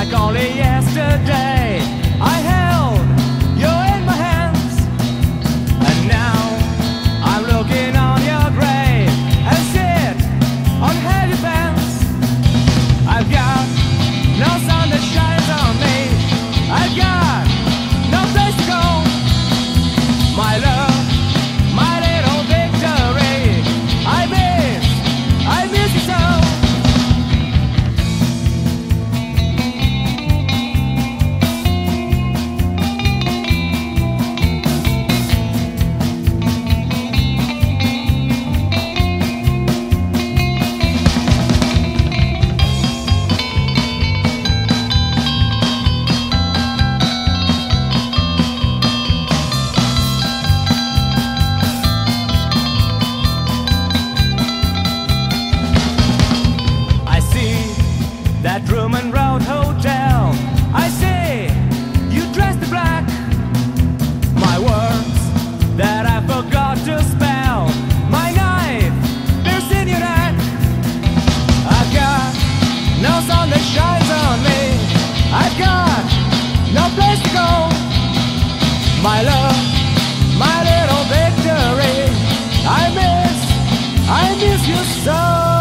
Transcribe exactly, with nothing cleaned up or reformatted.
like only yesterday. I held you in my hands, and now I'm looking on your grave and sit on heavy fence. I've got no sun that shines on me. I've got no place to go. My love, my little victory. I miss, I miss you so. That Truman Road Hotel, I see you dressed in black. My words that I forgot to spell, my knife pierced in your neck. I've got no sun that shines on me. I've got no place to go. My love, my little victory. I miss, I miss you so.